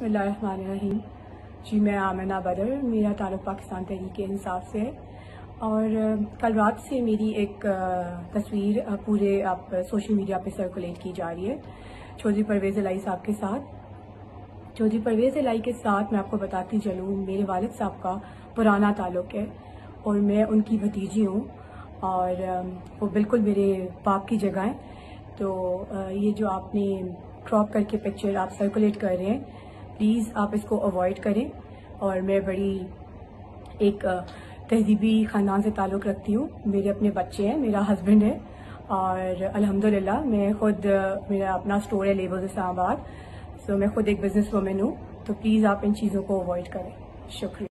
बिस्मिल्लाहिर्रहमानिर्रहीम। जी, मैं आमिना बदर, मेरा ताल्लुक़ पाकिस्तान तहरीक इंसाफ से है। और कल रात से मेरी एक तस्वीर पूरे सोशल मीडिया पे सर्कुलेट की जा रही है चौधरी परवेज़ इलाही साहब के साथ। चौधरी परवेज़ इलाही के साथ मैं आपको बताती चलूँ, मेरे वालिद साहब का पुराना ताल्लुक़ है और मैं उनकी भतीजी हूँ और वो बिल्कुल मेरे बाप की जगह है। तो ये जो आपने क्रॉप करके पिक्चर आप सर्कुलेट कर रहे हैं, प्लीज़ आप इसको अवॉइड करें। और मैं बड़ी एक तहजीबी ख़ानदान से ताल्लुक़ रखती हूँ, मेरे अपने बच्चे हैं, मेरा हस्बैंड है और अल्हम्दुलिल्लाह मैं ख़ुद, मेरा अपना स्टोर है लेबल्स इस्लामाबाद। सो मैं ख़ुद एक बिज़नेस वुमन हूँ। तो प्लीज़ आप इन चीज़ों को अवॉइड करें। शुक्रिया।